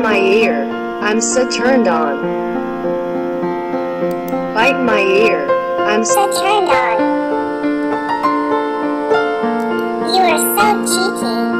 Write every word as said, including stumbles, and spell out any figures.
my ear. I'm so turned on. Bite my ear. I'm so turned on. You are so cheeky.